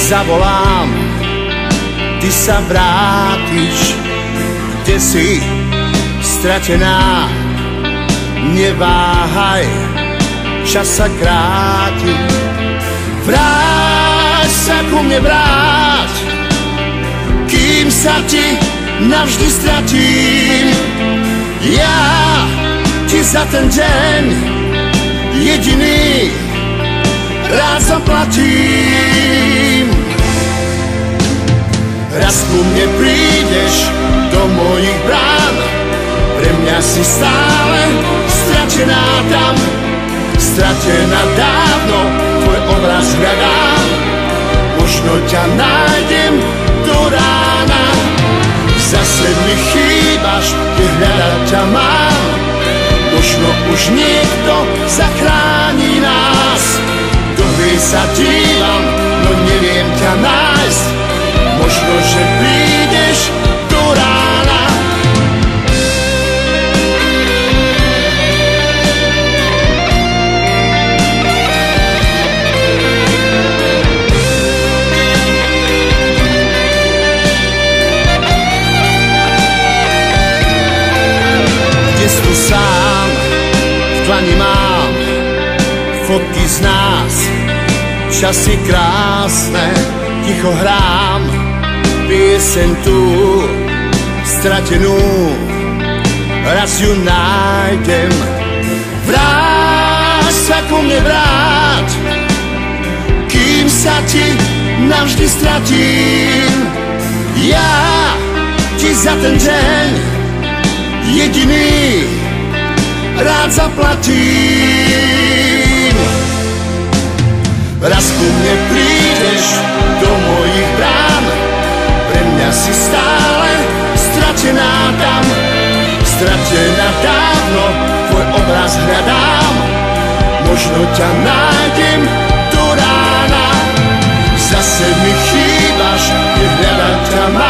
zavolám, ty sa vrátiš, kde si stratená. Neváhaj, čas sa kráti. Vráť sa ku mne, vráť, kým sa ti navždy stratím. Ja ti za ten deň jediný rád zaplatím. Raz ku mne prídeš do mojich brán, pre mňa si stále stratená tam. Stratená dávno, tvoj obraz hľadám, možno ťa nájdem do rána. Zase mi chýbaš, keď hľadať ťa mám, možno už niekto zachráni nás. Do hry sa dívam, no neviem ťa nájsť, možno, že prídeš do rána. Dnes tu sám v dlani mám fotky z nás, časy krásne, ticho hrám pieseň tú stratenú, raz ju nájdem. Vráť sa ku mne, vráť, kým sa ti navždy stratím. Ja ti za ten deň jediný rád zaplatím. Raz ku mne prídeš do mojich brán, pre mňa si stále stratená tam. Stratená dávno, tvoj obraz hľadám, možno ťa nájdem do rána. Zase mi chýbaš, keď hľadať ťa mám.